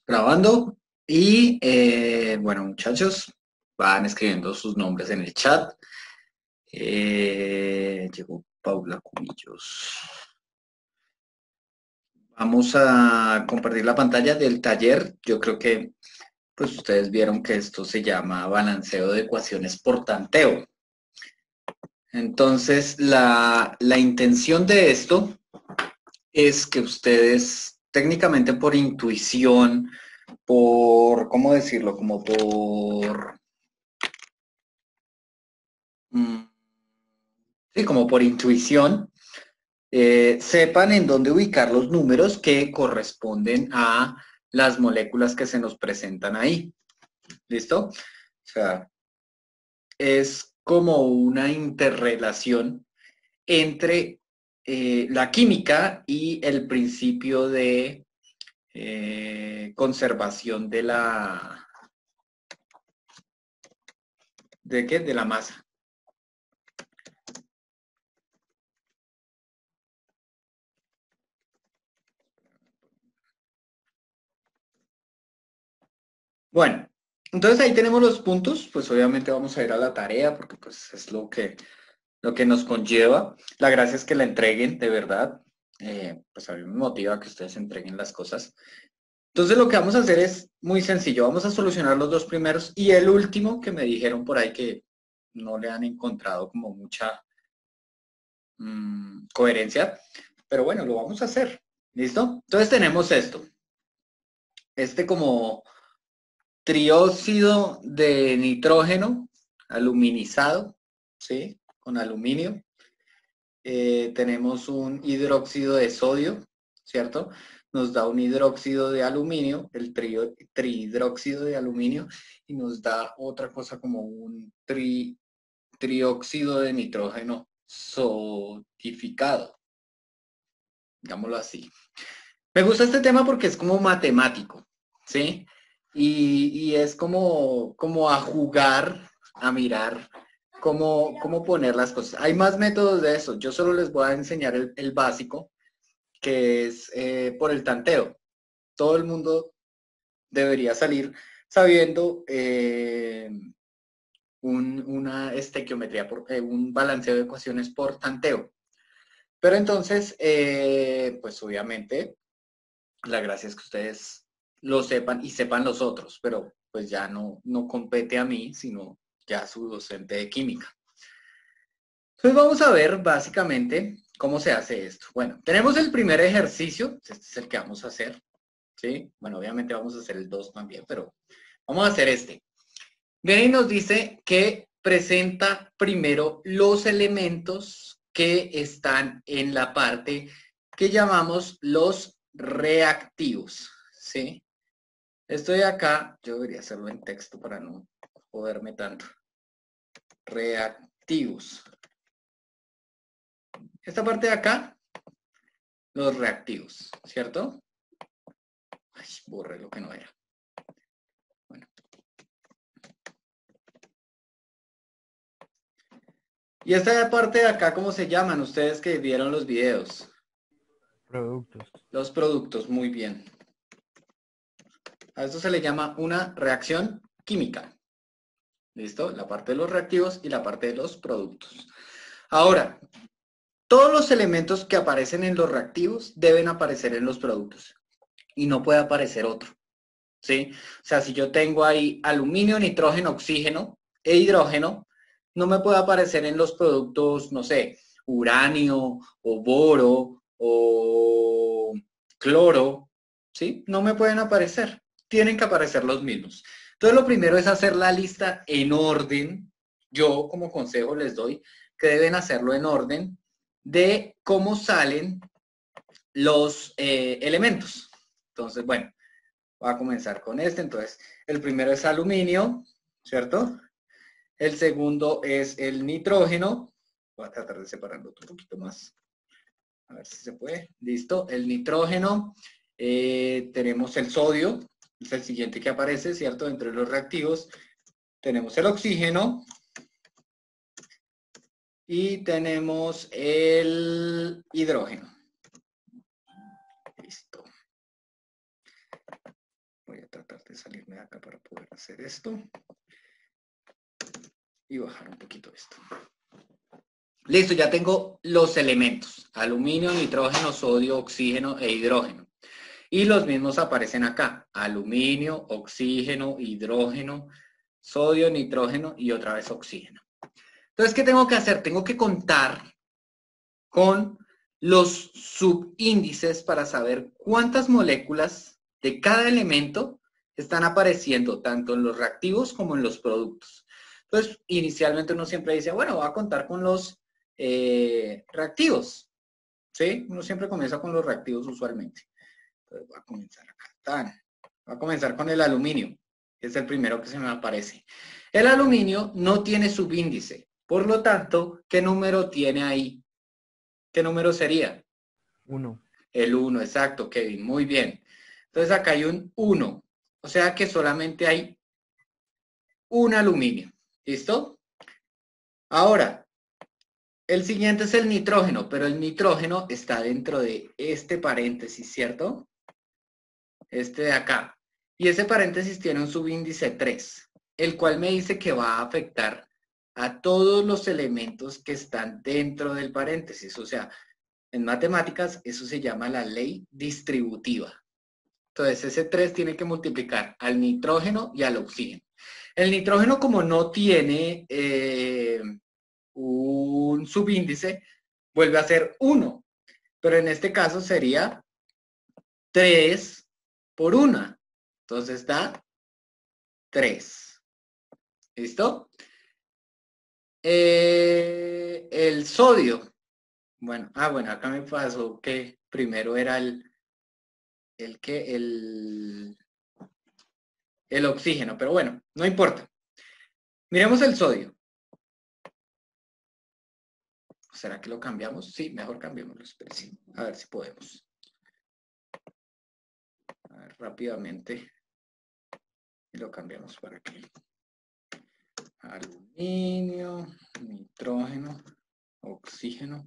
Grabando y bueno, muchachos, van escribiendo sus nombres en el chat. Llegó Paula Cubillos. Vamos a compartir la pantalla del taller. Yo creo que pues ustedes vieron que esto se llama balanceo de ecuaciones por tanteo. Entonces, la intención de esto es que ustedes técnicamente por intuición, por, ¿cómo decirlo? Como por mm, sí, como por intuición, sepan en dónde ubicar los números que corresponden a las moléculas que se nos presentan ahí. ¿Listo? O sea, es como una interrelación entre la química y el principio de conservación de ¿de qué? De la masa. Bueno, entonces ahí tenemos los puntos, pues obviamente vamos a ir a la tarea porque pues es lo que nos conlleva. La gracia es que la entreguen, de verdad. Pues a mí me motiva que ustedes entreguen las cosas. Entonces lo que vamos a hacer es muy sencillo. Vamos a solucionar los dos primeros y el último que me dijeron por ahí que no le han encontrado como mucha coherencia. Pero bueno, lo vamos a hacer. ¿Listo? Entonces tenemos esto. Este como trióxido de nitrógeno aluminizado, ¿sí? Con aluminio. Tenemos un hidróxido de sodio, ¿cierto? Nos da un hidróxido de aluminio, el trihidróxido de aluminio, y nos da otra cosa como un trióxido de nitrógeno sodificado, digámoslo así. Me gusta este tema porque es como matemático, ¿sí? Y es como a jugar, a mirar cómo poner las cosas. Hay más métodos de eso. Yo solo les voy a enseñar el básico, que es por el tanteo. Todo el mundo debería salir sabiendo una estequiometría, un balanceo de ecuaciones por tanteo. Pero entonces, pues obviamente, la gracia es que ustedes lo sepan y sepan los otros, pero pues ya no compete a mí, sino ya a su docente de química. Entonces vamos a ver básicamente cómo se hace esto. Bueno, tenemos el primer ejercicio, este es el que vamos a hacer, ¿sí? Bueno, obviamente vamos a hacer el 2 también, pero vamos a hacer este. Viene y nos dice que presenta primero los elementos que están en la parte que llamamos los reactivos, ¿sí? Estoy acá, yo debería hacerlo en texto para no joderme tanto. Reactivos. Esta parte de acá, los reactivos, ¿cierto? Ay, borré lo que no era. Bueno. Y esta parte de acá, ¿cómo se llaman? Ustedes que vieron los videos. Productos. Los productos, muy bien. A esto se le llama una reacción química. ¿Listo? La parte de los reactivos y la parte de los productos. Ahora, todos los elementos que aparecen en los reactivos deben aparecer en los productos y no puede aparecer otro. ¿Sí? O sea, si yo tengo ahí aluminio, nitrógeno, oxígeno e hidrógeno, no me puede aparecer en los productos, no sé, uranio o boro o cloro, ¿sí? No me pueden aparecer. Tienen que aparecer los mismos. Entonces, lo primero es hacer la lista en orden. Yo, como consejo, les doy que deben hacerlo en orden de cómo salen los elementos. Entonces, bueno, voy a comenzar con este. Entonces, el primero es aluminio, ¿cierto? El segundo es el nitrógeno. Voy a tratar de separarlo un poquito más. A ver si se puede. Listo. El nitrógeno. Tenemos el sodio. Es el siguiente que aparece, ¿cierto? Entre los reactivos. Tenemos el oxígeno. Y tenemos el hidrógeno. Listo. Voy a tratar de salirme de acá para poder hacer esto. Y bajar un poquito esto. Listo, ya tengo los elementos. Aluminio, nitrógeno, sodio, oxígeno e hidrógeno. Y los mismos aparecen acá. Aluminio, oxígeno, hidrógeno, sodio, nitrógeno y otra vez oxígeno. Entonces, ¿qué tengo que hacer? Tengo que contar con los subíndices para saber cuántas moléculas de cada elemento están apareciendo tanto en los reactivos como en los productos. Entonces, inicialmente uno siempre dice, bueno, va a contar con los reactivos. ¿Sí? Uno siempre comienza con los reactivos usualmente. Entonces, voy a comenzar acá. Voy a comenzar con el aluminio, que es el primero que se me aparece. El aluminio no tiene subíndice. Por lo tanto, ¿qué número tiene ahí? ¿Qué número sería? 1. El 1, exacto, Kevin, muy bien. Entonces acá hay un 1, o sea que solamente hay un aluminio, ¿listo? Ahora, el siguiente es el nitrógeno, pero el nitrógeno está dentro de este paréntesis, ¿cierto? Este de acá. Y ese paréntesis tiene un subíndice 3, el cual me dice que va a afectar a todos los elementos que están dentro del paréntesis, o sea, en matemáticas, eso se llama la ley distributiva. Entonces, ese 3 tiene que multiplicar al nitrógeno y al oxígeno. El nitrógeno, como no tiene un subíndice, vuelve a ser 1. Pero en este caso sería 3 por 1. Entonces da 3. ¿Listo? El sodio. Bueno, acá me pasó que primero era el oxígeno, pero bueno, no importa. Miremos el sodio. ¿Será que lo cambiamos? Sí, mejor cambiémoslo. A ver si podemos. A ver, rápidamente. Y lo cambiamos para aquí. Aluminio, nitrógeno, oxígeno,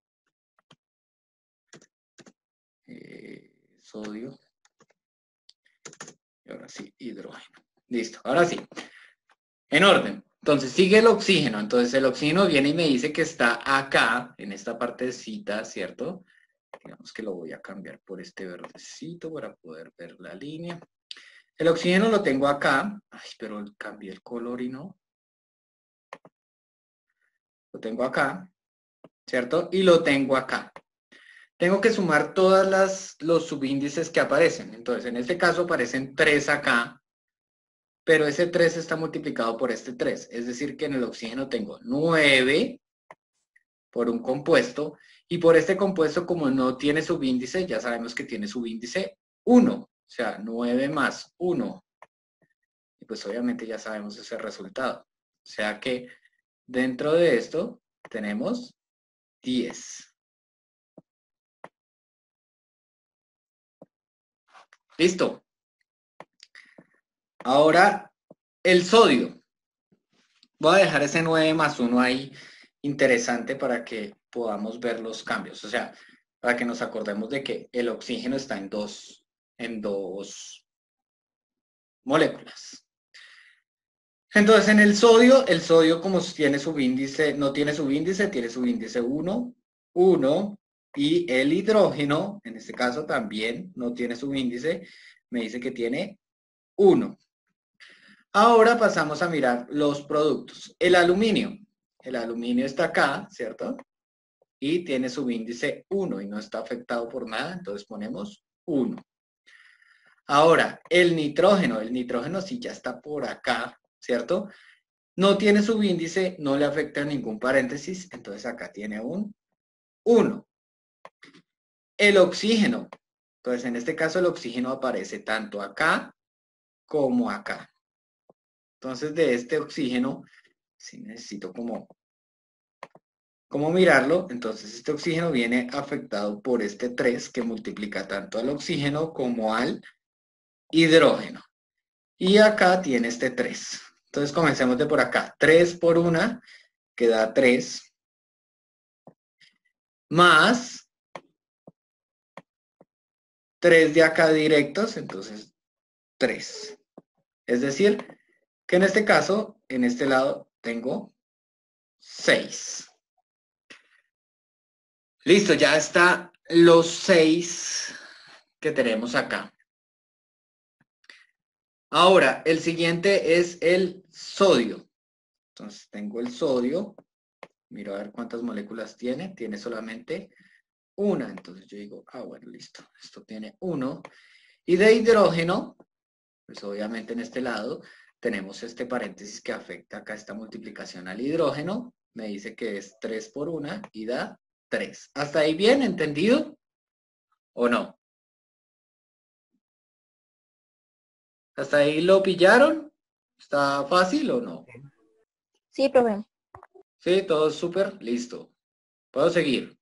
sodio. Y ahora sí, hidrógeno. Listo, ahora sí. En orden. Entonces sigue el oxígeno. Entonces el oxígeno viene y me dice que está acá, en esta partecita, ¿cierto? Digamos que lo voy a cambiar por este verdecito para poder ver la línea. El oxígeno lo tengo acá. Ay, pero cambié el color y no. Lo tengo acá, ¿cierto? Y lo tengo acá. Tengo que sumar todos los subíndices que aparecen. Entonces, en este caso aparecen 3 acá, pero ese 3 está multiplicado por este 3. Es decir, que en el oxígeno tengo 9 por un compuesto, y por este compuesto, como no tiene subíndice, ya sabemos que tiene subíndice 1, o sea, 9 más 1. Y pues obviamente ya sabemos ese resultado. O sea que dentro de esto tenemos 10. Listo. Ahora, el sodio. Voy a dejar ese 9 más 1 ahí interesante para que podamos ver los cambios. O sea, para que nos acordemos de que el oxígeno está en dos moléculas. Entonces, en el sodio como tiene subíndice, no tiene subíndice, tiene subíndice 1, 1, y el hidrógeno, en este caso también no tiene subíndice, me dice que tiene 1. Ahora pasamos a mirar los productos. El aluminio está acá, ¿cierto? Y tiene subíndice 1 y no está afectado por nada, entonces ponemos 1. Ahora, el nitrógeno sí ya está por acá, ¿cierto? No tiene subíndice, no le afecta a ningún paréntesis, entonces acá tiene un 1. El oxígeno, entonces en este caso el oxígeno aparece tanto acá como acá. Entonces de este oxígeno, si necesito como mirarlo, entonces este oxígeno viene afectado por este 3 que multiplica tanto al oxígeno como al hidrógeno. Y acá tiene este 3. Entonces comencemos de por acá. 3 por 1 que da 3. Más 3 de acá directos, entonces 3. Es decir, que en este caso, en este lado, tengo 6. Listo, ya está los 6 que tenemos acá. Ahora, el siguiente es el sodio. Entonces, tengo el sodio. Miro a ver cuántas moléculas tiene. Tiene solamente una. Entonces, yo digo, bueno, listo. Esto tiene 1. Y de hidrógeno, pues obviamente en este lado, tenemos este paréntesis que afecta acá esta multiplicación al hidrógeno. Me dice que es 3 por 1 y da 3. ¿Hasta ahí bien? ¿Entendido? ¿O no? ¿Hasta ahí lo pillaron? ¿Está fácil o no? Sí, profe. Sí, todo súper, listo. Puedo seguir.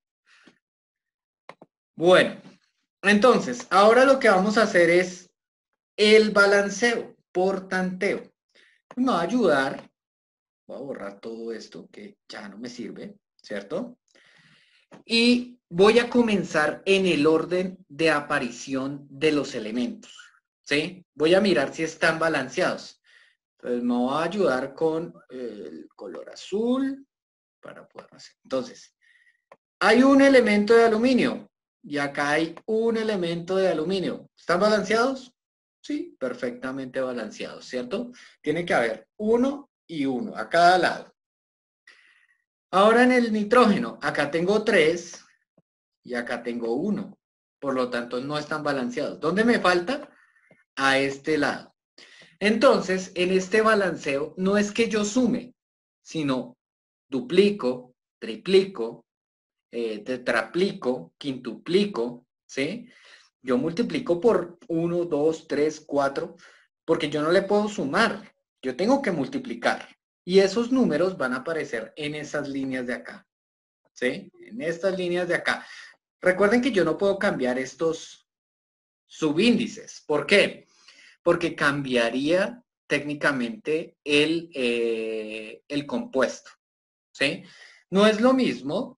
Bueno, entonces, ahora lo que vamos a hacer es el balanceo por tanteo. Me va a ayudar, voy a borrar todo esto que ya no me sirve, ¿cierto? Y voy a comenzar en el orden de aparición de los elementos, ¿sí? Voy a mirar si están balanceados. Entonces me va a ayudar con el color azul para poder hacer. Entonces, hay un elemento de aluminio y acá hay un elemento de aluminio. ¿Están balanceados? Sí, perfectamente balanceados, ¿cierto? Tiene que haber uno y uno a cada lado. Ahora en el nitrógeno, acá tengo 3 y acá tengo 1. Por lo tanto, no están balanceados. ¿Dónde me falta? A este lado. Entonces, en este balanceo, no es que yo sume, sino duplico, triplico, tetraplico, quintuplico, ¿sí? Yo multiplico por 1, 2, 3, 4, porque yo no le puedo sumar, yo tengo que multiplicar. Y esos números van a aparecer en esas líneas de acá, ¿sí? En estas líneas de acá. Recuerden que yo no puedo cambiar estos subíndices. ¿Por qué? Porque cambiaría técnicamente el compuesto, ¿sí? No es lo mismo.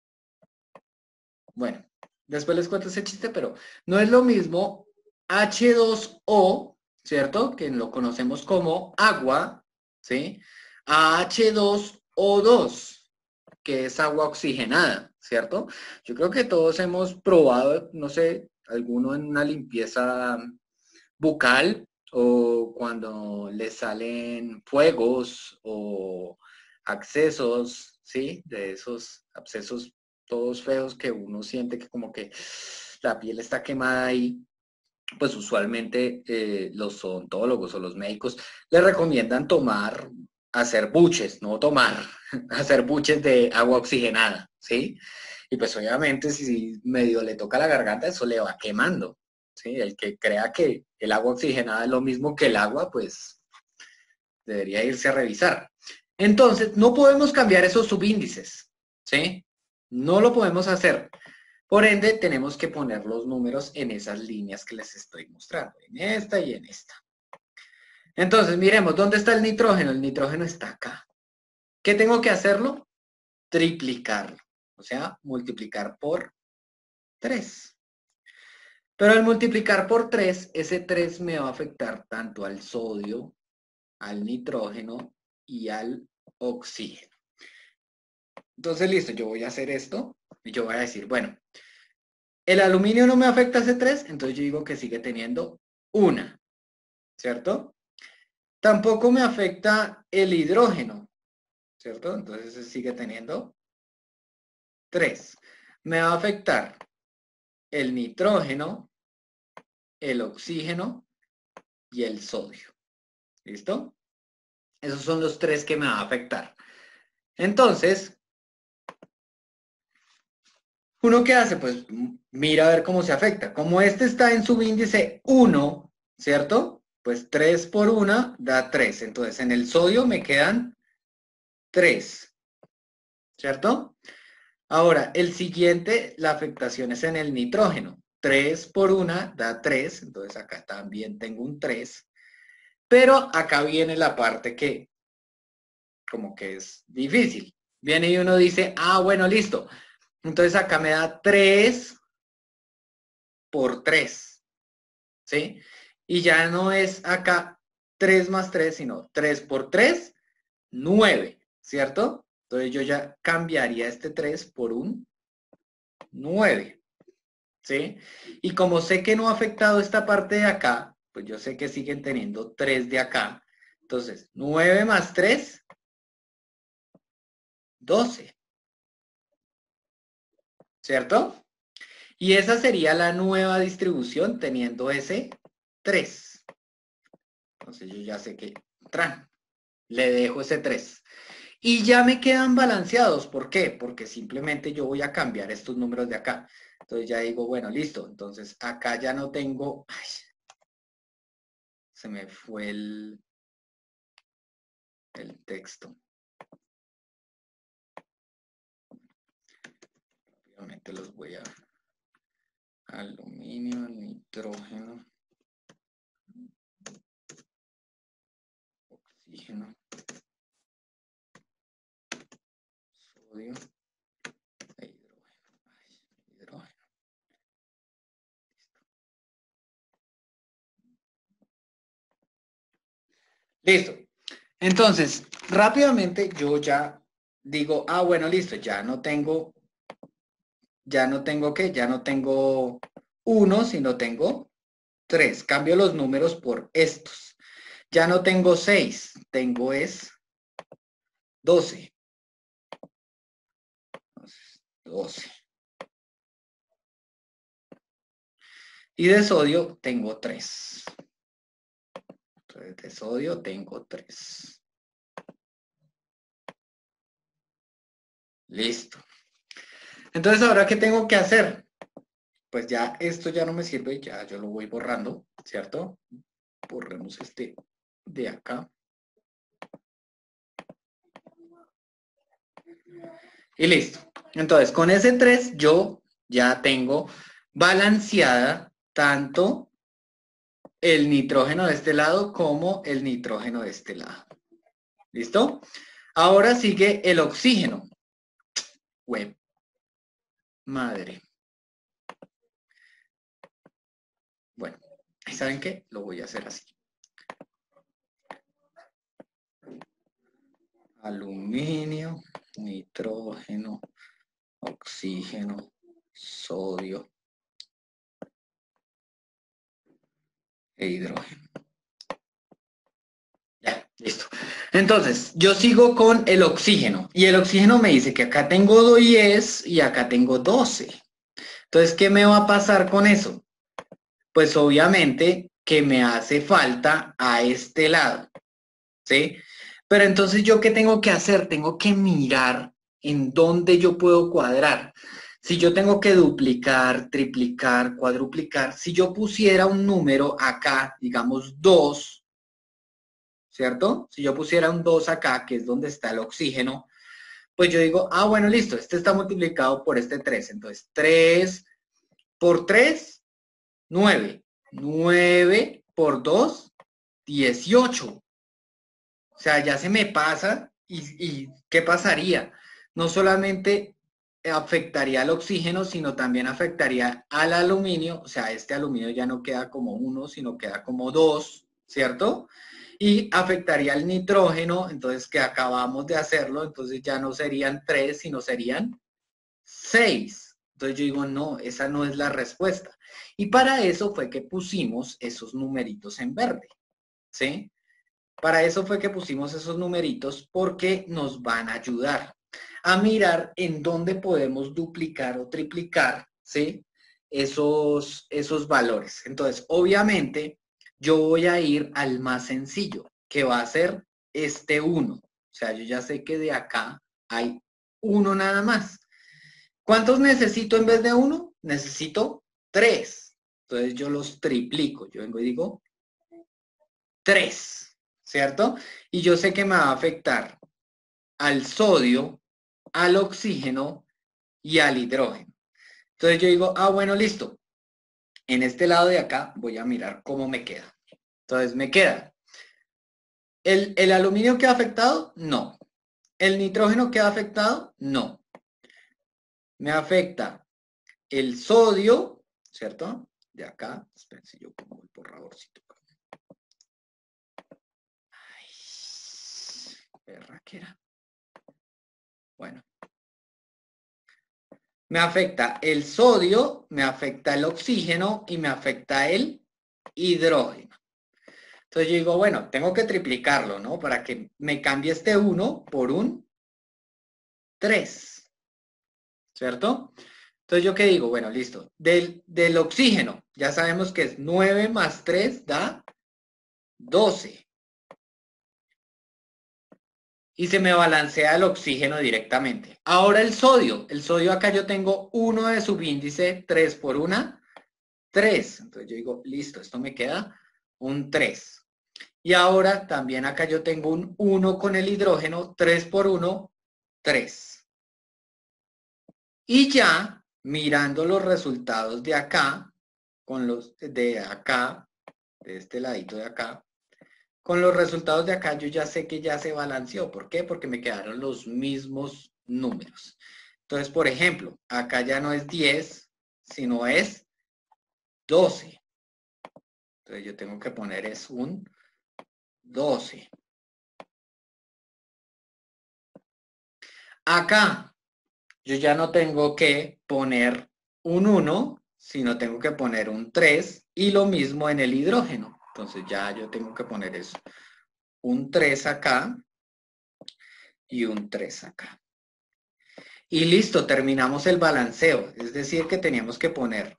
Bueno, después les cuento ese chiste, pero no es lo mismo H2O, ¿cierto? Que lo conocemos como agua, ¿sí? A H2O2, que es agua oxigenada, ¿cierto? Yo creo que todos hemos probado, no sé, alguno en una limpieza bucal o cuando le salen fuegos o accesos, ¿sí? De esos abscesos todos feos que uno siente que como que la piel está quemada ahí, pues usualmente los odontólogos o los médicos le recomiendan hacer buches, no tomar, hacer buches de agua oxigenada, ¿sí? Y pues obviamente si medio le toca la garganta, eso le va quemando, ¿sí? El que crea que el agua oxigenada es lo mismo que el agua, pues debería irse a revisar. Entonces, no podemos cambiar esos subíndices, ¿sí? No lo podemos hacer. Por ende, tenemos que poner los números en esas líneas que les estoy mostrando, en esta y en esta. Entonces, miremos, ¿dónde está el nitrógeno? El nitrógeno está acá. ¿Qué tengo que hacerlo? Triplicarlo, o sea, multiplicar por 3. Pero al multiplicar por 3, ese 3 me va a afectar tanto al sodio, al nitrógeno y al oxígeno. Entonces, listo, yo voy a hacer esto y yo voy a decir, bueno, el aluminio no me afecta ese 3, entonces yo digo que sigue teniendo una, ¿cierto? Tampoco me afecta el hidrógeno, ¿cierto? Entonces sigue teniendo 3. Me va a afectar el nitrógeno, el oxígeno y el sodio. ¿Listo? Esos son los 3 que me va a afectar. Entonces, ¿uno qué hace? Pues mira a ver cómo se afecta. Como este está en subíndice 1, ¿cierto? Pues 3 por 1 da 3. Entonces, en el sodio me quedan 3, ¿cierto? Ahora, el siguiente, la afectación es en el nitrógeno. 3 por 1 da 3, entonces acá también tengo un 3. Pero acá viene la parte que como que es difícil. Viene y uno dice, bueno, listo. Entonces acá me da 3 por 3, ¿sí? Y ya no es acá 3 más 3, sino 3 por 3, 9, ¿cierto? Entonces yo ya cambiaría este 3 por un 9, ¿sí? Y como sé que no ha afectado esta parte de acá, pues yo sé que siguen teniendo 3 de acá. Entonces, 9 más 3, 12, ¿cierto? Y esa sería la nueva distribución teniendo ese 3. Entonces yo ya sé que le dejo ese 3. Y ya me quedan balanceados. ¿Por qué? Porque simplemente yo voy a cambiar estos números de acá. Entonces ya digo, bueno, listo. Entonces acá ya no tengo... Ay, se me fue el texto. Obviamente los voy a... Aluminio, nitrógeno, oxígeno, sodio e hidrógeno. Ay, hidrógeno. Listo. Entonces, rápidamente yo ya digo, ah, bueno, listo, ya no tengo ¿qué? Ya no tengo 1, sino tengo 3. Cambio los números por estos. Ya no tengo 6, tengo es 12. Entonces, 12. Y de sodio tengo 3. Entonces, de sodio tengo 3. Listo. Entonces, ¿ahora qué tengo que hacer? Pues ya esto ya no me sirve, ya yo lo voy borrando, ¿cierto? Borremos este de acá. Y listo. Entonces, con ese 3 yo ya tengo balanceada tanto el nitrógeno de este lado como el nitrógeno de este lado. ¿Listo? Ahora sigue el oxígeno. Web. Madre. Bueno, ¿saben qué? Lo voy a hacer así. Aluminio, nitrógeno, oxígeno, sodio e hidrógeno. Ya, listo. Entonces, yo sigo con el oxígeno. Y el oxígeno me dice que acá tengo 10 y acá tengo 12. Entonces, ¿qué me va a pasar con eso? Pues obviamente que me hace falta a este lado, ¿sí? Pero entonces, ¿yo qué tengo que hacer? Tengo que mirar en dónde yo puedo cuadrar. Si yo tengo que duplicar, triplicar, cuadruplicar, si yo pusiera un número acá, digamos 2, ¿cierto? Si yo pusiera un 2 acá, que es donde está el oxígeno, pues yo digo, ah, bueno, listo, este está multiplicado por este 3. Entonces, 3 por 3, 9. 9 por 2, 18. O sea, ya se me pasa y ¿qué pasaría? No solamente afectaría al oxígeno, sino también afectaría al aluminio. O sea, este aluminio ya no queda como 1, sino queda como 2, ¿cierto? Y afectaría al nitrógeno, entonces que acabamos de hacerlo, entonces ya no serían 3, sino serían 6. Entonces yo digo, no, esa no es la respuesta. Y para eso fue que pusimos esos numeritos en verde, ¿sí? Para eso fue que pusimos esos numeritos porque nos van a ayudar a mirar en dónde podemos duplicar o triplicar, ¿sí? Esos valores. Entonces, obviamente, yo voy a ir al más sencillo, que va a ser este 1. O sea, yo ya sé que de acá hay 1 nada más. ¿Cuántos necesito en vez de 1? Necesito 3. Entonces, yo los triplico. Yo vengo y digo 3, ¿cierto? Y yo sé que me va a afectar al sodio, al oxígeno y al hidrógeno. Entonces yo digo, ah, bueno, listo. En este lado de acá voy a mirar cómo me queda. Entonces me queda. ¿El aluminio queda afectado? No. ¿El nitrógeno queda afectado? No. Me afecta el sodio, ¿cierto? De acá. Esperen si yo pongo el borradorcito acá. Aquí era. Bueno. Me afecta el sodio, me afecta el oxígeno y me afecta el hidrógeno. Entonces yo digo, bueno, tengo que triplicarlo, ¿no? Para que me cambie este 1 por un 3, ¿cierto? Entonces yo qué digo, bueno, listo. Del oxígeno, ya sabemos que es 9 más 3 da 12. Y se me balancea el oxígeno directamente. Ahora el sodio acá yo tengo 1 de subíndice, 3 por 1, 3. Entonces yo digo, listo, esto me queda un 3. Y ahora también acá yo tengo un 1 con el hidrógeno, 3 por 1, 3. Y ya, mirando los resultados de acá, con los de acá, de este ladito de acá, con los resultados de acá yo ya sé que ya se balanceó. ¿Por qué? Porque me quedaron los mismos números. Entonces, por ejemplo, acá ya no es 10, sino es 12. Entonces yo tengo que poner es un 12. Acá yo ya no tengo que poner un 1, sino tengo que poner un 3 y lo mismo en el hidrógeno. Entonces ya yo tengo que poner eso. Un 3 acá y un 3 acá. Y listo, terminamos el balanceo. Es decir, que teníamos que poner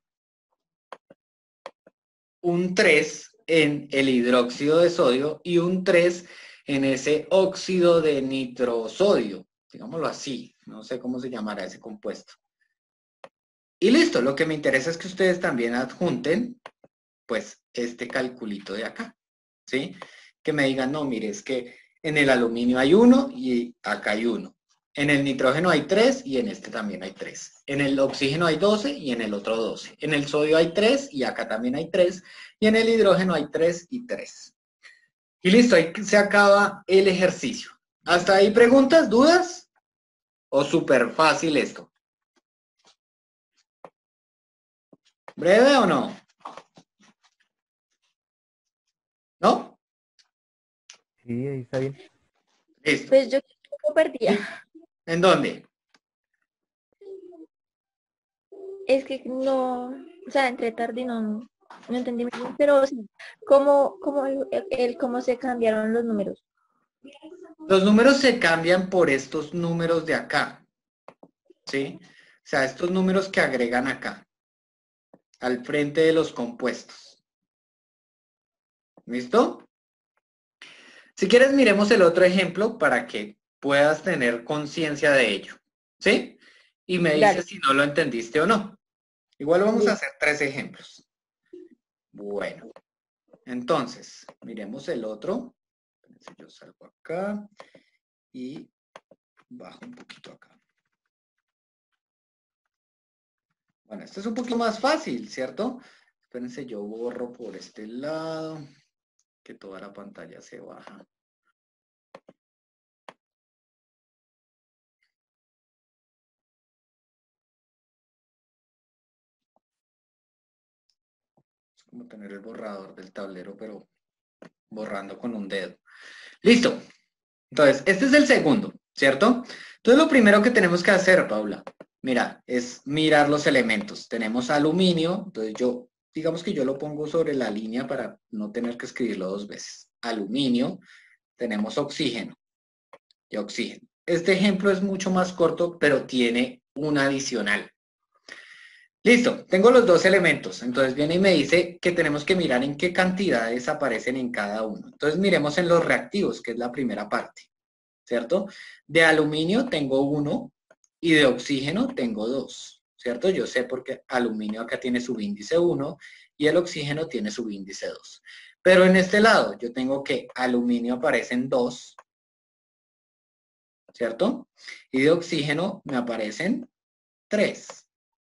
un 3 en el hidróxido de sodio y un 3 en ese óxido de nitrosodio. Digámoslo así. No sé cómo se llamará ese compuesto. Y listo, lo que me interesa es que ustedes también adjunten, pues, este calculito de acá. ¿Sí? Que me digan, no, mire, es que en el aluminio hay 1 y acá hay 1. En el nitrógeno hay 3 y en este también hay 3. En el oxígeno hay 12 y en el otro 12. En el sodio hay 3 y acá también hay 3. Y en el hidrógeno hay 3 y 3. Y listo, ahí se acaba el ejercicio. ¿Hasta ahí preguntas, dudas? ¿O súper fácil esto? ¿Breve o no? ¿No? Sí, ahí está bien. Listo. Pues yo lo perdía. ¿En dónde? Es que no, o sea, entre tarde y no entendí muy bien, pero sí, cómo se cambiaron los números. Los números se cambian por estos números de acá. ¿Sí? O sea, estos números que agregan acá, al frente de los compuestos. ¿Listo? Si quieres, miremos el otro ejemplo para que puedas tener conciencia de ello. ¿Sí? Y me Dale. dices si no lo entendiste o no. Igual vamos a Listo. hacer 3 ejemplos. Bueno, entonces, miremos el otro. Entonces, yo salgo acá y bajo un poquito acá. Bueno, esto es un poquito más fácil, ¿cierto? Espérense, yo borro por este lado, que toda la pantalla se baja. Es como tener el borrador del tablero, pero borrando con un dedo. Listo. Entonces, este es el segundo, ¿cierto? Entonces, lo primero que tenemos que hacer, Paula, mira, es mirar los elementos. Tenemos aluminio, entonces digamos que yo lo pongo sobre la línea para no tener que escribirlo dos veces. Aluminio, tenemos oxígeno y oxígeno. Este ejemplo es mucho más corto, pero tiene un adicional. Listo, tengo los dos elementos. Entonces viene y me dice que tenemos que mirar en qué cantidades aparecen en cada uno. Entonces miremos en los reactivos, que es la primera parte, ¿cierto? De aluminio tengo 1 y de oxígeno tengo 2, ¿cierto? Yo sé porque aluminio acá tiene subíndice 1 y el oxígeno tiene subíndice 2. Pero en este lado yo tengo que aluminio aparecen 2, ¿cierto? Y de oxígeno me aparecen 3.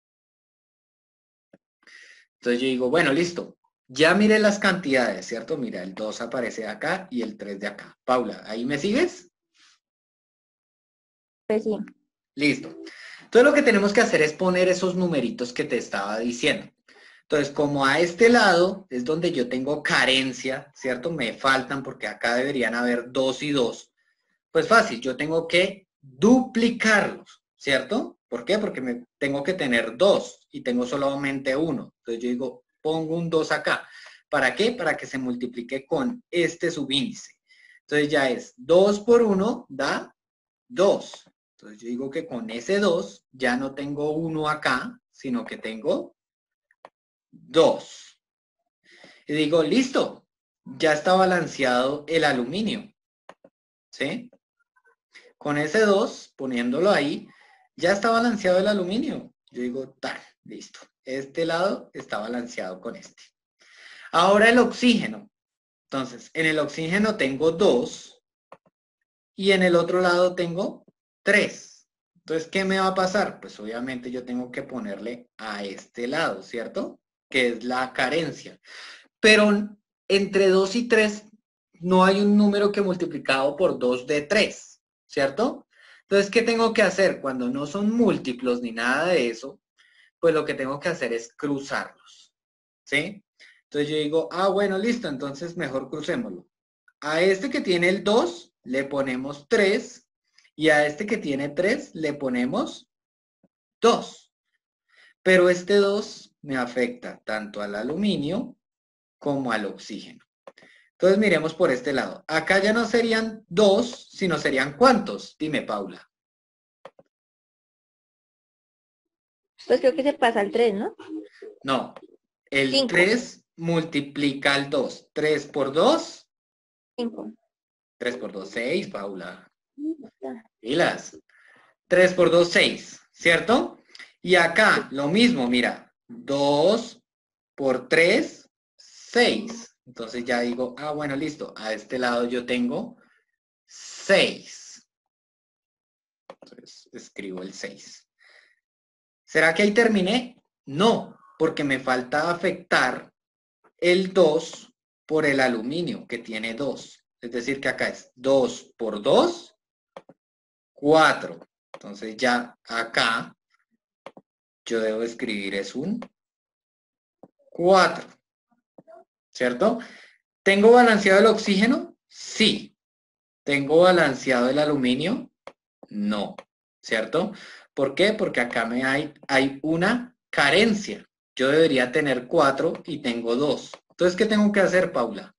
Entonces yo digo, bueno, listo. Ya miré las cantidades, ¿cierto? Mira, el 2 aparece de acá y el 3 de acá. Paula, ¿ahí me sigues? Pues sí. Listo. Entonces lo que tenemos que hacer es poner esos numeritos que te estaba diciendo. Entonces, como a este lado es donde yo tengo carencia, ¿cierto? Me faltan porque acá deberían haber 2 y 2. Pues fácil, yo tengo que duplicarlos, ¿cierto? ¿Por qué? Porque tengo que tener 2 y tengo solamente uno. Entonces yo digo, pongo un 2 acá. ¿Para qué? Para que se multiplique con este subíndice. Entonces ya es 2 por 1 da 2. Entonces yo digo que con ese 2 ya no tengo 1 acá, sino que tengo 2. Y digo, listo, ya está balanceado el aluminio, ¿sí? Con ese 2 poniéndolo ahí, ya está balanceado el aluminio. Yo digo, tal, listo. Este lado está balanceado con este. Ahora el oxígeno. Entonces, en el oxígeno tengo 2 y en el otro lado tengo 3. Entonces, ¿qué me va a pasar? Pues obviamente yo tengo que ponerle a este lado, ¿cierto? Que es la carencia. Pero entre 2 y 3 no hay un número que multiplicado por 2 de 3, ¿cierto? Entonces, ¿qué tengo que hacer? Cuando no son múltiplos ni nada de eso, pues lo que tengo que hacer es cruzarlos, ¿sí? Entonces yo digo, ah, bueno, listo, entonces mejor crucémoslo. A este que tiene el 2 le ponemos 3 y a este que tiene 3 le ponemos 2. Pero este 2 me afecta tanto al aluminio como al oxígeno. Entonces miremos por este lado. Acá ya no serían 2, sino serían ¿cuántos? Dime, Paula. Pues creo que se pasa al 3, ¿no? No, el 5. 3 multiplica al 2. 3 por 2, 5. 3 por 2, 6, Paula. Pilas. 3 por 2, 6, ¿cierto? Y acá lo mismo, mira. 2 por 3, 6. Entonces ya digo, ah, bueno, listo. A este lado yo tengo 6. Entonces escribo el 6. ¿Será que ahí terminé? No, porque me falta afectar el 2 por el aluminio, que tiene 2. Es decir, que acá es 2 por 2, 4. Entonces ya acá yo debo escribir es un 4, ¿cierto? ¿Tengo balanceado el oxígeno? Sí. ¿Tengo balanceado el aluminio? No, ¿cierto? ¿Por qué? Porque acá hay una carencia. Yo debería tener 4 y tengo 2. Entonces, ¿qué tengo que hacer, Paula?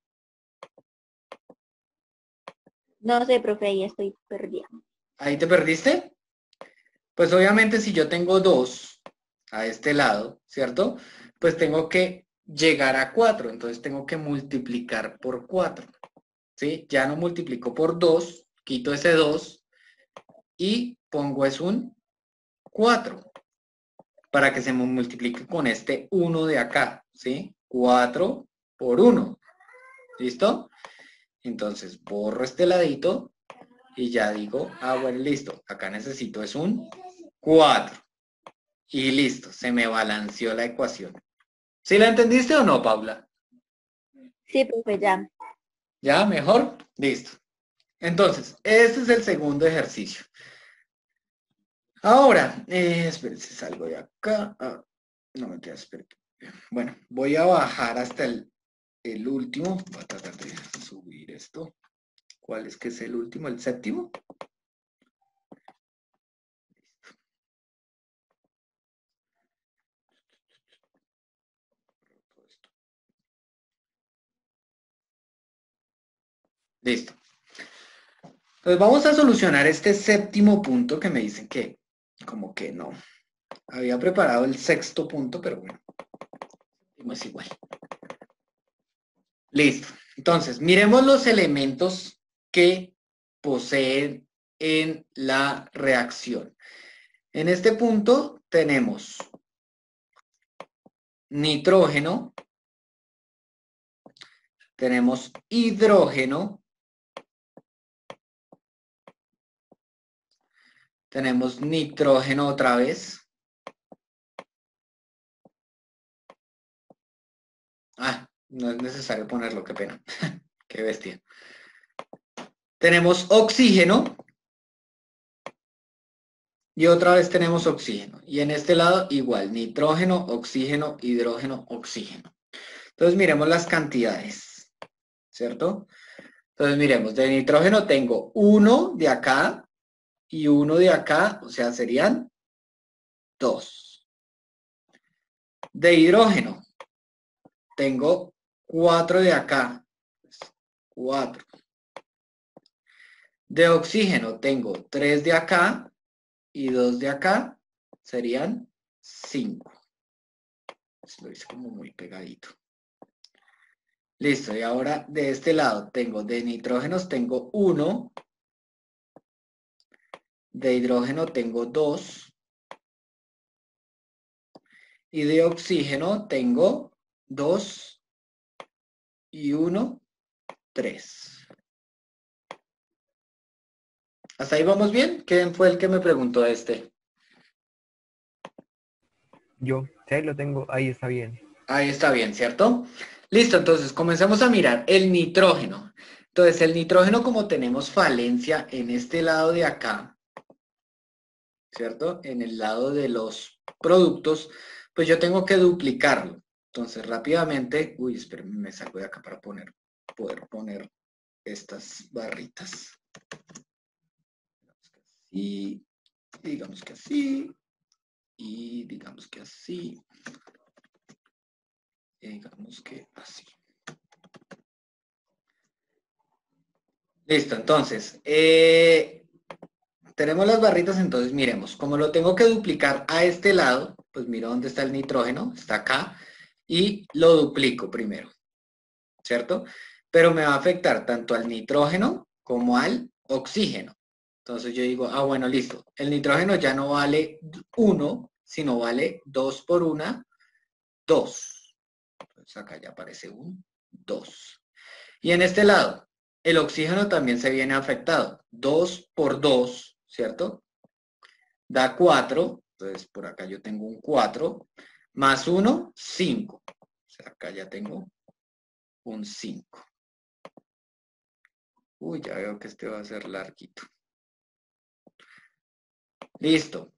No sé, profe, ahí estoy perdida. ¿Ahí te perdiste? Pues obviamente si yo tengo 2 a este lado, ¿cierto? Pues tengo que llegar a 4. Entonces tengo que multiplicar por 4. ¿Sí? Ya no multiplico por 2, quito ese 2 y pongo es un 4 para que se me multiplique con este 1 de acá, ¿sí? 4 por 1, ¿listo? Entonces borro este ladito y ya digo, ah, bueno, listo, acá necesito es un 4 y listo, se me balanceó la ecuación. ¿Sí la entendiste o no, Paula? Sí, profe, ya. ¿Ya? ¿Mejor? Listo. Entonces, este es el segundo ejercicio. Ahora, espérense, salgo de acá. Ah, no me queda, espérate. Bueno, voy a bajar hasta el último. Voy a tratar de subir esto. ¿Cuál es que es el último? ¿El séptimo? Listo. Entonces vamos a solucionar este séptimo punto que me dicen que como que no. Había preparado el sexto punto, pero bueno, no es igual. Listo. Entonces, miremos los elementos que poseen en la reacción. En este punto tenemos nitrógeno, tenemos hidrógeno, tenemos nitrógeno otra vez. Ah, no es necesario ponerlo, qué pena. Qué bestia. Tenemos oxígeno y otra vez tenemos oxígeno. Y en este lado igual, nitrógeno, oxígeno, hidrógeno, oxígeno. Entonces miremos las cantidades, ¿cierto? Entonces, miremos, de nitrógeno tengo uno de acá y uno de acá, o sea, serían 2. De hidrógeno tengo 4 de acá, 4. De oxígeno tengo 3 de acá y 2 de acá, serían 5. Lo hice como muy pegadito. Listo, y ahora de este lado tengo de nitrógenos tengo 1, de hidrógeno tengo 2 y de oxígeno tengo 2 y 1, 3. ¿Hasta ahí vamos bien? ¿Quién fue el que me preguntó este? Yo, sí, ahí lo tengo, ahí está bien. Ahí está bien, ¿cierto? Listo, entonces comencemos a mirar el nitrógeno. Entonces, el nitrógeno, como tenemos falencia en este lado de acá, ¿cierto? En el lado de los productos, pues yo tengo que duplicarlo. Entonces, rápidamente, uy, espérenme, me saco de acá para poder poner estas barritas. Y digamos que así, y digamos que así, y digamos que así. Listo, entonces, tenemos las barritas, entonces miremos, como lo tengo que duplicar a este lado, pues miro dónde está el nitrógeno, está acá, y lo duplico primero, ¿cierto? Pero me va a afectar tanto al nitrógeno como al oxígeno. Entonces yo digo, ah, bueno, listo, el nitrógeno ya no vale 1, sino vale 2 por 1, 2. Entonces acá ya aparece un 2. Y en este lado, el oxígeno también se viene afectado. 2 por 2, ¿cierto? Da 4. Entonces por acá yo tengo un 4. Más 1, 5. O sea, acá ya tengo un 5. Uy, ya veo que este va a ser larguito. Listo.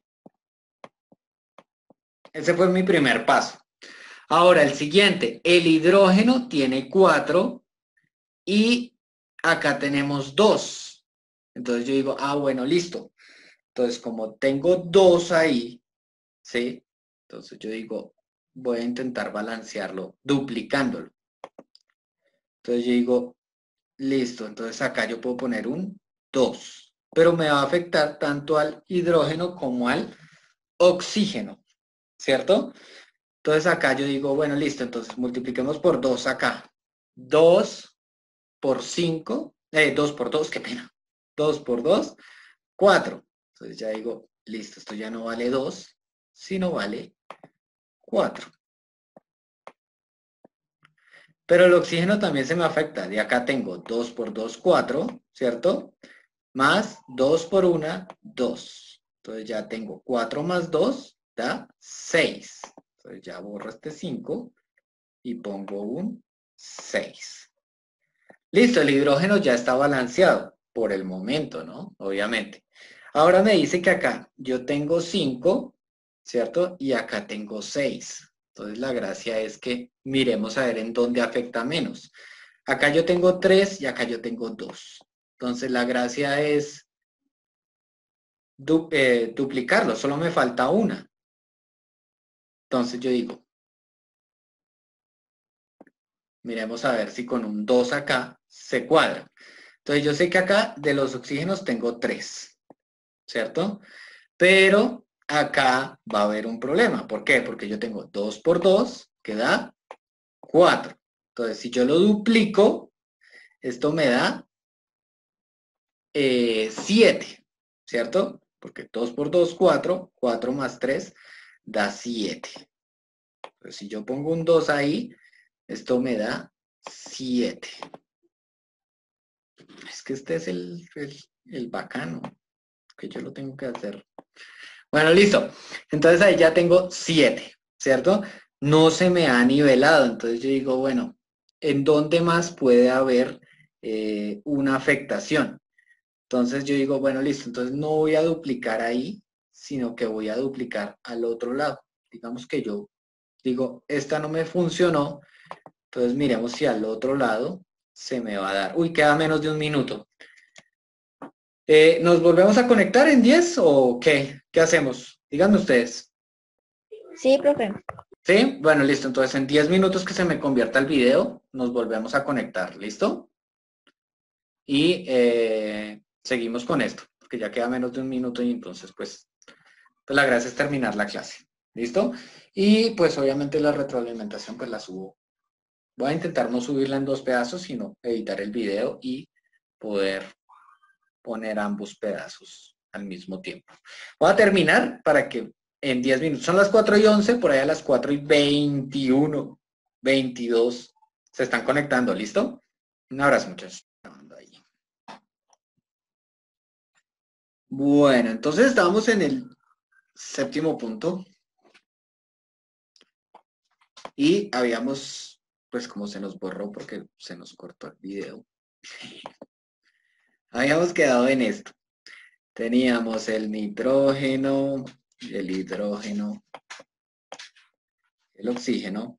Ese fue mi primer paso. Ahora, el siguiente. El hidrógeno tiene 4 y acá tenemos 2. Entonces yo digo, ah, bueno, listo. Entonces, como tengo 2 ahí, ¿sí? Entonces yo digo, voy a intentar balancearlo duplicándolo. Entonces yo digo, listo, entonces acá yo puedo poner un 2, pero me va a afectar tanto al hidrógeno como al oxígeno, ¿cierto? Entonces acá yo digo, bueno, listo, entonces multipliquemos por 2 acá. 2 por 5, 2 por 2, qué pena. 2 por 2, 4. Entonces ya digo, listo, esto ya no vale 2, sino vale 4. Pero el oxígeno también se me afecta. De acá tengo 2 por 2, 4, ¿cierto? Más 2 por 1, 2. Entonces ya tengo 4 más 2, da 6. Entonces ya borro este 5 y pongo un 6. Listo, el hidrógeno ya está balanceado por el momento, ¿no? Obviamente. Ahora me dice que acá yo tengo 5, ¿cierto? Y acá tengo 6. Entonces la gracia es que miremos a ver en dónde afecta menos. Acá yo tengo 3 y acá yo tengo 2. Entonces la gracia es duplicarlo, solo me falta una. Entonces yo digo, miremos a ver si con un 2 acá se cuadra. Entonces yo sé que acá de los oxígenos tengo 3, ¿cierto? Pero acá va a haber un problema. ¿Por qué? Porque yo tengo 2 por 2, que da 4. Entonces, si yo lo duplico, esto me da 7, ¿cierto? Porque 2 por 2, 4. 4 más 3 da 7. Entonces, si yo pongo un 2 ahí, esto me da 7. Es que este es el bacano, que yo lo tengo que hacer. Bueno, listo. Entonces ahí ya tengo 7, ¿cierto? No se me ha nivelado. Entonces yo digo, bueno, ¿en dónde más puede haber una afectación? Entonces yo digo, bueno, listo. Entonces no voy a duplicar ahí, sino que voy a duplicar al otro lado. Digamos que yo digo, esta no me funcionó. Entonces miremos si al otro lado se me va a dar. Uy, queda menos de un minuto. ¿Nos volvemos a conectar en 10 o qué? ¿Qué hacemos? Díganme ustedes. Sí, profe. ¿Sí? Bueno, listo. Entonces, en 10 minutos que se me convierta el video, nos volvemos a conectar. ¿Listo? Y seguimos con esto, porque ya queda menos de un minuto y entonces, pues la gracia es terminar la clase. ¿Listo? Y pues obviamente la retroalimentación pues la subo. Voy a intentar no subirla en dos pedazos, sino editar el video y poder poner ambos pedazos al mismo tiempo. Voy a terminar para que en 10 minutos, son las 4:11, por ahí a las 4:21, 22, se están conectando, ¿listo? Un abrazo, muchachos. Bueno, entonces estábamos en el séptimo punto y habíamos, pues como se nos borró porque se nos cortó el video, habíamos quedado en esto. Teníamos el nitrógeno, el hidrógeno, el oxígeno,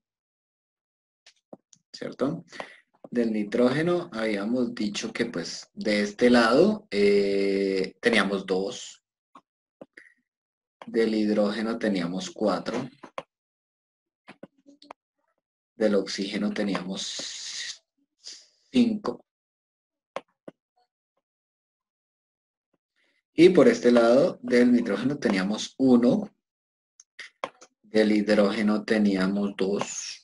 ¿cierto? Del nitrógeno habíamos dicho que pues de este lado teníamos 2, del hidrógeno teníamos 4, del oxígeno teníamos 5 y por este lado del nitrógeno teníamos 1, del hidrógeno teníamos 2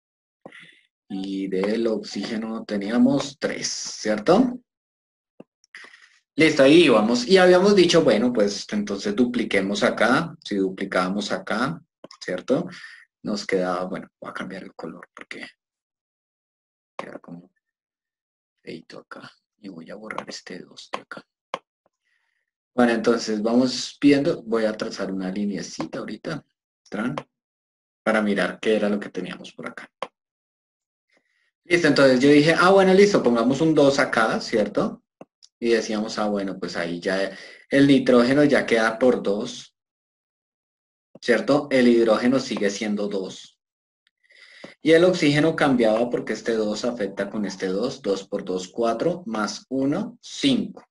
y del oxígeno teníamos 3, ¿cierto? Listo, ahí íbamos. Y habíamos dicho, bueno, pues entonces dupliquemos acá. Si duplicábamos acá, ¿cierto? Nos quedaba, bueno, voy a cambiar el color porque queda como feito acá. Y voy a borrar este 2 de acá. Bueno, entonces vamos viendo. Voy a trazar una lineecita ahorita, para mirar qué era lo que teníamos por acá. Listo, entonces yo dije, bueno, listo, pongamos un 2 acá, ¿cierto? Y decíamos, bueno, pues ahí ya el nitrógeno ya queda por 2, ¿cierto? El hidrógeno sigue siendo 2. Y el oxígeno cambiaba porque este 2 afecta con este 2. 2 por 2, 4, más 1, 5.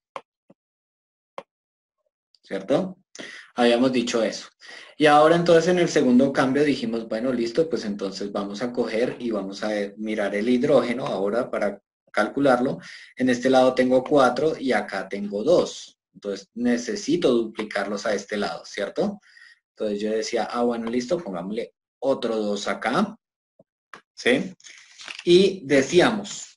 ¿Cierto? Habíamos dicho eso. Y ahora entonces en el segundo cambio dijimos, bueno, listo, pues entonces vamos a coger y vamos a mirar el hidrógeno ahora para calcularlo. En este lado tengo 4 y acá tengo 2. Entonces necesito duplicarlos a este lado, ¿cierto? Entonces yo decía, bueno, listo, pongámosle otro 2 acá, ¿sí? Y decíamos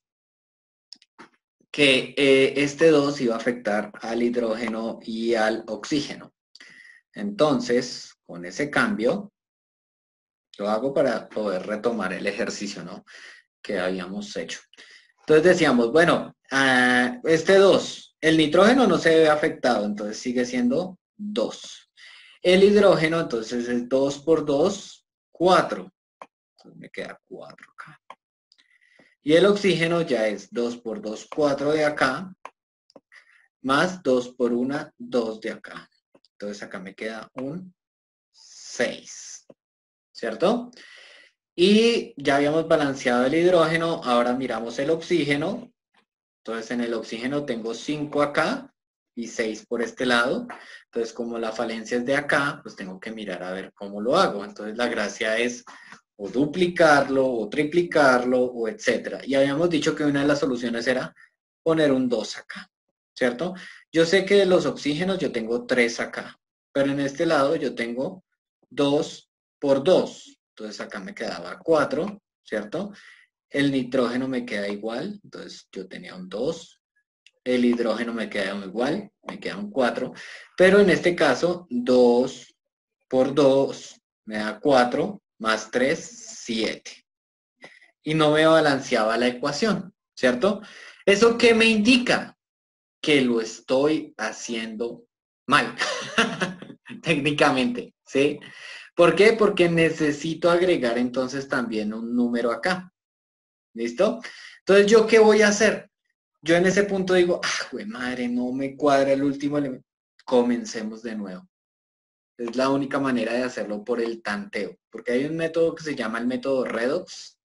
que este 2 iba a afectar al hidrógeno y al oxígeno. Entonces, con ese cambio, lo hago para poder retomar el ejercicio, ¿no?, que habíamos hecho. Entonces decíamos, bueno, este 2, el nitrógeno no se ve afectado, entonces sigue siendo 2. El hidrógeno, entonces es 2 por 2, 4. Entonces me queda 4 acá. Y el oxígeno ya es 2 por 2, 4 de acá, más 2 por 1, 2 de acá. Entonces acá me queda un 6, ¿cierto? Y ya habíamos balanceado el hidrógeno, ahora miramos el oxígeno. Entonces en el oxígeno tengo 5 acá y 6 por este lado. Entonces como la falencia es de acá, pues tengo que mirar a ver cómo lo hago. Entonces la gracia es o duplicarlo, o triplicarlo, o etcétera. Y habíamos dicho que una de las soluciones era poner un 2 acá, ¿cierto? Yo sé que de los oxígenos yo tengo 3 acá, pero en este lado yo tengo 2 por 2. Entonces acá me quedaba 4, ¿cierto? El nitrógeno me queda igual, entonces yo tenía un 2. El hidrógeno me queda igual, me queda un 4. Pero en este caso, 2 por 2 me da 4, más 3, 7. Y no me balanceaba la ecuación, ¿cierto? ¿Eso qué me indica? Que lo estoy haciendo mal, técnicamente, ¿sí? ¿Por qué? Porque necesito agregar entonces también un número acá, ¿listo? Entonces, ¿yo qué voy a hacer? Yo en ese punto digo, güey, madre, no me cuadra el último elemento. Comencemos de nuevo. Es la única manera de hacerlo por el tanteo, porque hay un método que se llama el método redox,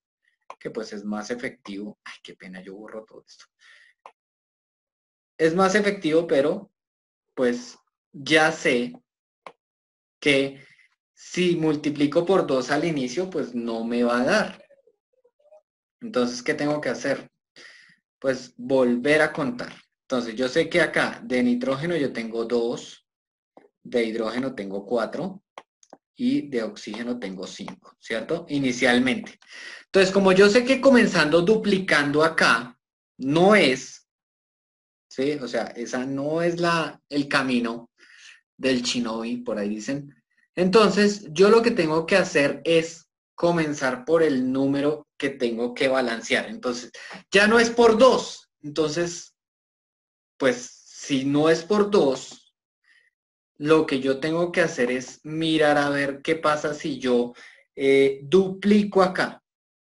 que pues es más efectivo. Ay, qué pena, yo borro todo esto. Es más efectivo, pero pues ya sé que si multiplico por 2 al inicio, pues no me va a dar. Entonces, ¿qué tengo que hacer? Pues volver a contar. Entonces, yo sé que acá de nitrógeno yo tengo 2, de hidrógeno tengo 4 y de oxígeno tengo 5, ¿cierto? Inicialmente. Entonces, como yo sé que comenzando duplicando acá no es, ¿sí? O sea, esa no es el camino del Shinobi, por ahí dicen. Entonces, yo lo que tengo que hacer es comenzar por el número que tengo que balancear. Entonces, ya no es por 2. Entonces, pues, si no es por 2, lo que yo tengo que hacer es mirar a ver qué pasa si yo duplico acá.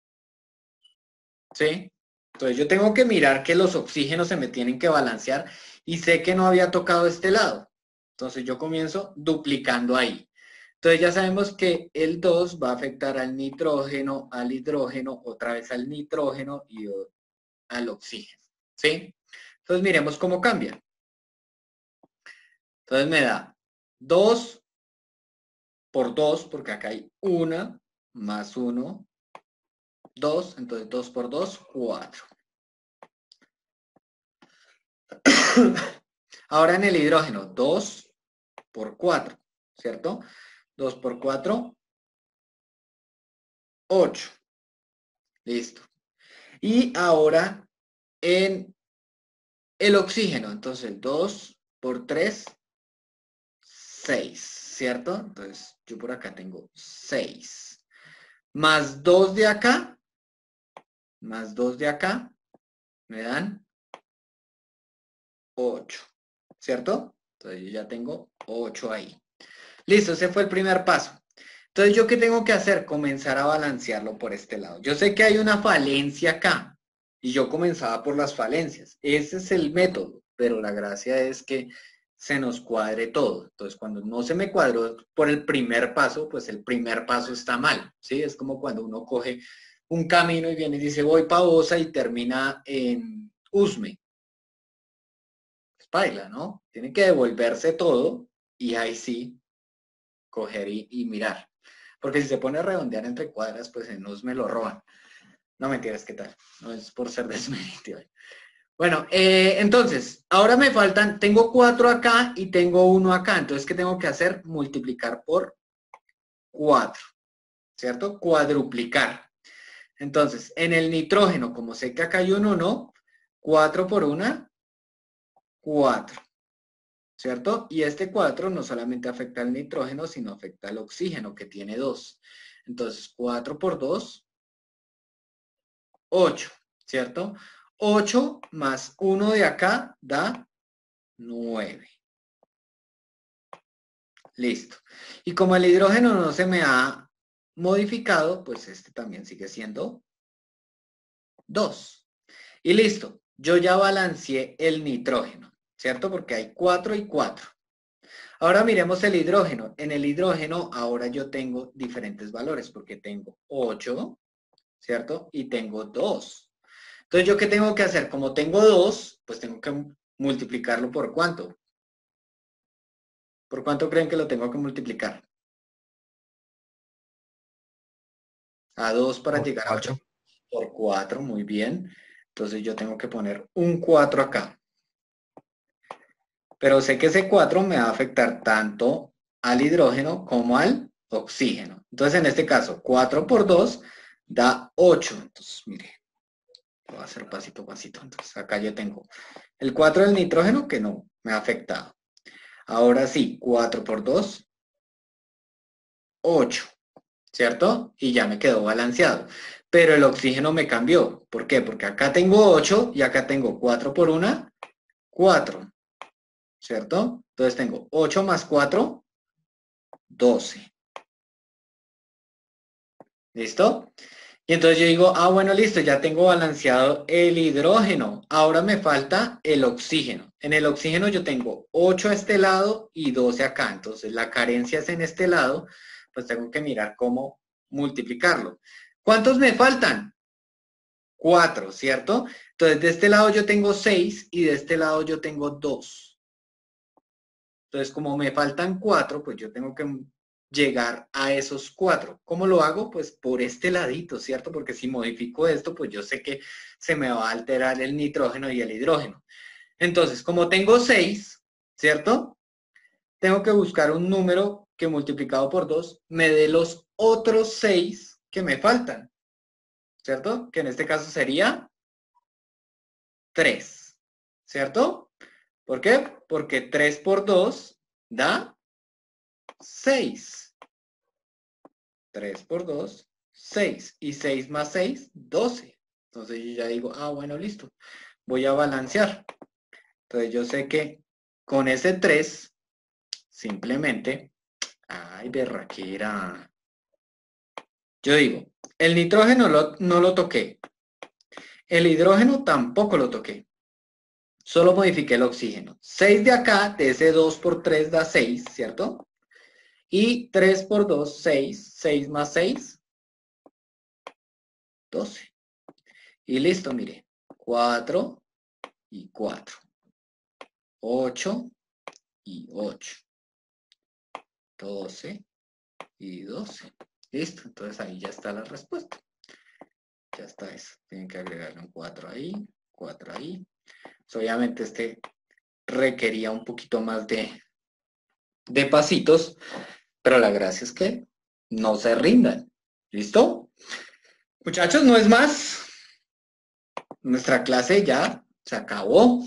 ¿Sí? Entonces, yo tengo que mirar que los oxígenos se me tienen que balancear y sé que no había tocado este lado. Entonces, yo comienzo duplicando ahí. Entonces ya sabemos que el 2 va a afectar al nitrógeno, al hidrógeno, otra vez al nitrógeno y al oxígeno. ¿Sí? Entonces miremos cómo cambia. Entonces me da 2 por 2, porque acá hay 1 más 1, 2. Entonces 2 por 2, 4. Ahora en el hidrógeno, 2 por 4, ¿cierto? 2 por 4, 8. Listo. Y ahora en el oxígeno, entonces 2 por 3, 6, ¿cierto? Entonces yo por acá tengo 6. Más 2 de acá, más 2 de acá, me dan 8, ¿cierto? Entonces yo ya tengo 8 ahí. Listo, ese fue el primer paso. Entonces, ¿yo qué tengo que hacer? Comenzar a balancearlo por este lado. Yo sé que hay una falencia acá y yo comenzaba por las falencias. Ese es el método, pero la gracia es que se nos cuadre todo. Entonces, cuando no se me cuadró por el primer paso, pues el primer paso está mal, ¿sí? Es como cuando uno coge un camino y viene y dice voy para Osa y termina en Usme. Pues baila, ¿no? Tiene que devolverse todo y ahí sí coger y mirar. Porque si se pone a redondear entre cuadras, pues en us me lo roban. No mentiras, ¿qué tal? No es por ser desmeritivo. Bueno, entonces, ahora me faltan, tengo 4 acá y tengo 1 acá. Entonces, ¿qué tengo que hacer? Multiplicar por 4, ¿cierto? Cuadruplicar. Entonces, en el nitrógeno, como sé que acá hay un 1, 4 por 1, 4. ¿Cierto? Y este 4 no solamente afecta al nitrógeno, sino afecta al oxígeno, que tiene 2. Entonces, 4 por 2, 8, ¿cierto? 8 más 1 de acá da 9. Listo. Y como el hidrógeno no se me ha modificado, pues este también sigue siendo 2. Y listo. Yo ya balanceé el nitrógeno, ¿cierto? Porque hay 4 y 4. Ahora miremos el hidrógeno. En el hidrógeno ahora yo tengo diferentes valores porque tengo 8, ¿cierto? Y tengo 2. Entonces, ¿yo qué tengo que hacer? Como tengo 2, pues tengo que multiplicarlo por ¿cuánto? ¿Por cuánto creen que lo tengo que multiplicar? A 2 para Por llegar a 8. 4. Por 4, muy bien. Entonces yo tengo que poner un 4 acá. Pero sé que ese 4 me va a afectar tanto al hidrógeno como al oxígeno. Entonces, en este caso, 4 por 2 da 8. Entonces, mire, lo voy a hacer pasito a pasito. Entonces, acá yo tengo el 4 del nitrógeno que no me ha afectado. Ahora sí, 4 por 2, 8, ¿cierto? Y ya me quedó balanceado. Pero el oxígeno me cambió. ¿Por qué? Porque acá tengo 8 y acá tengo 4 por 1, 4. ¿Cierto? Entonces tengo 8 más 4, 12. ¿Listo? Y entonces yo digo, ah, bueno, listo, ya tengo balanceado el hidrógeno. Ahora me falta el oxígeno. En el oxígeno yo tengo 8 a este lado y 12 acá. Entonces la carencia es en este lado, pues tengo que mirar cómo multiplicarlo. ¿Cuántos me faltan? 4, ¿cierto? Entonces, de este lado yo tengo 6 y de este lado yo tengo 2. Entonces, como me faltan 4, pues yo tengo que llegar a esos 4. ¿Cómo lo hago? Pues por este ladito, ¿cierto? Porque si modifico esto, pues yo sé que se me va a alterar el nitrógeno y el hidrógeno. Entonces, como tengo 6, ¿cierto? Tengo que buscar un número que multiplicado por 2 me dé los otros 6 que me faltan, ¿cierto? Que en este caso sería 3, ¿cierto? ¿Por qué? Porque 3 por 2 da 6. 3 por 2, 6. Y 6 más 6, 12. Entonces yo ya digo, bueno, listo. Voy a balancear. Entonces yo sé que con ese 3, simplemente, berraquera. Yo digo, el nitrógeno no lo toqué. El hidrógeno tampoco lo toqué. Solo modifiqué el oxígeno. 6 de acá, de ese 2 por 3 da 6, ¿cierto? Y 3 por 2, 6. 6 más 6, 12. Y listo, mire. 4 y 4. 8 y 8. 12 y 12. Listo, entonces ahí ya está la respuesta. Ya está eso. Tienen que agregarle un 4 ahí, 4 ahí. Pues obviamente este requería un poquito más de pasitos, pero la gracia es que no se rindan. ¿Listo? Muchachos, no es más. Nuestra clase ya se acabó.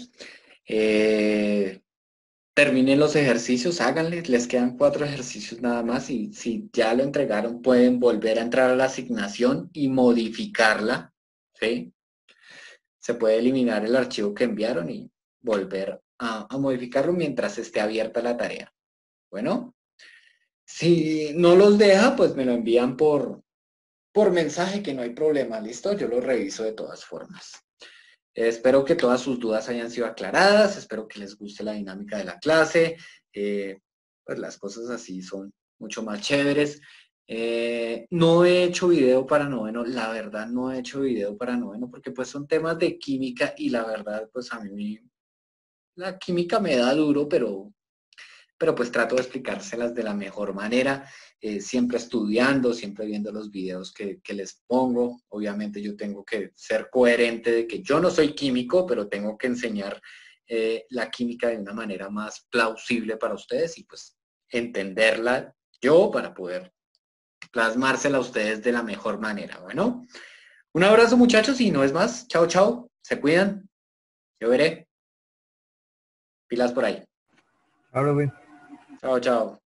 Terminen los ejercicios, háganles, les quedan 4 ejercicios nada más y si ya lo entregaron pueden volver a entrar a la asignación y modificarla, ¿sí? Se puede eliminar el archivo que enviaron y volver a modificarlo mientras esté abierta la tarea. Bueno, si no los deja, pues me lo envían por mensaje, que no hay problema, ¿listo? Yo lo reviso de todas formas. Espero que todas sus dudas hayan sido aclaradas, espero que les guste la dinámica de la clase, pues las cosas así son mucho más chéveres. No he hecho video para noveno, la verdad no he hecho video para noveno porque pues son temas de química y la verdad pues a mí la química me da duro, pero pues trato de explicárselas de la mejor manera, siempre estudiando, siempre viendo los videos que les pongo. Obviamente yo tengo que ser coherente de que yo no soy químico, pero tengo que enseñar la química de una manera más plausible para ustedes y pues entenderla yo para poder plasmársela a ustedes de la mejor manera. Bueno, un abrazo muchachos y no es más. Chao, chao. Se cuidan. Yo veré. Pilas por ahí. Ahora, Chao, chao.